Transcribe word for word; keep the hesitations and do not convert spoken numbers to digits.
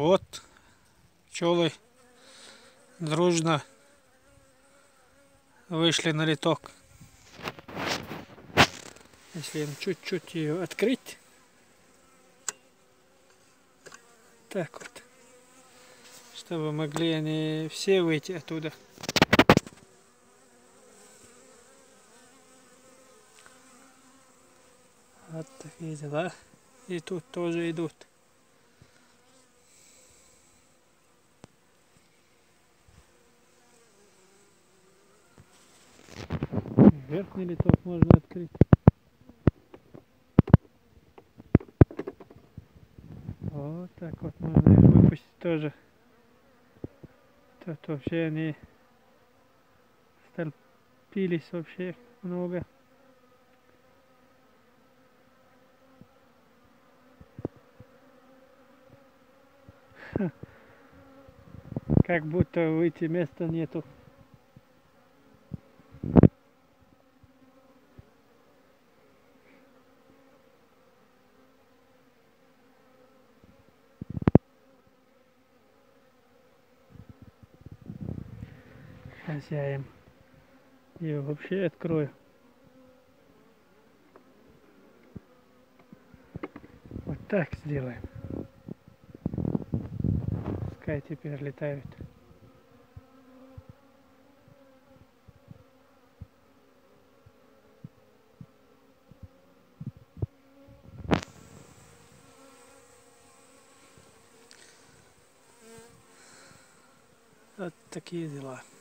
Вот пчелы дружно вышли на литок. Если им чуть-чуть ее открыть, так вот, чтобы могли они все выйти оттуда. Вот такие дела. И тут тоже идут. Верхний литок можно открыть. Вот так вот можно их выпустить тоже. Тут вообще они столпились вообще много. Как будто выйти места нету. Сейчас я им ее вообще открою. Вот так сделаем. Пускай теперь летают. Вот такие дела.